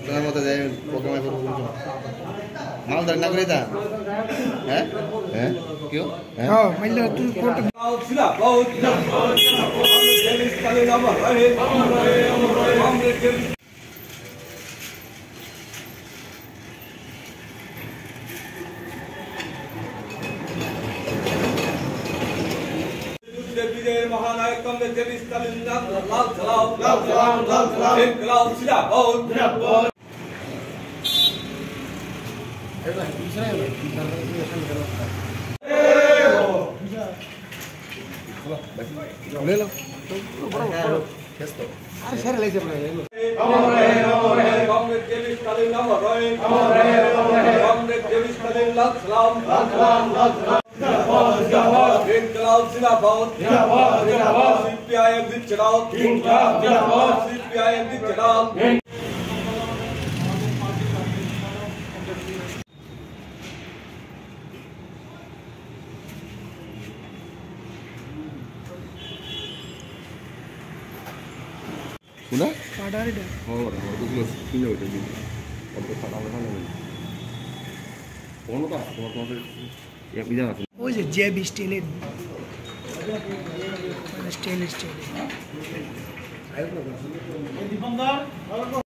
তোমার মতো যাই প্রোগ্রামে করবো মালদার না করে তা হ্যাঁ হ্যাঁ কেউ হ্যাঁ মাইলা তুই ফটো महानायक कांग्रेस जय स्टालिन लाल सलाम लाल सलाम लाल सलाम इनकलाब जिंदाबाद ले लो अरे सर ले चलो कांग्रेस जय स्टालिन कांग्रेस जय स्टालिन लाल सलाम लाल सलाम लाल सलाम इनकलाब जिंदाबाद जिंदाबाद जिंदाबाद सीपीआईएम जिंदाबाद जिंदाबाद सीपीआईएम जिंदाबाद Sudah? Ada ada. Oh, udah. Itu punya udah gini. Kalau pada orang lain. Ono tak? Kalau ya bisa nggak? Oh, jadi jab style. Style. Ayo,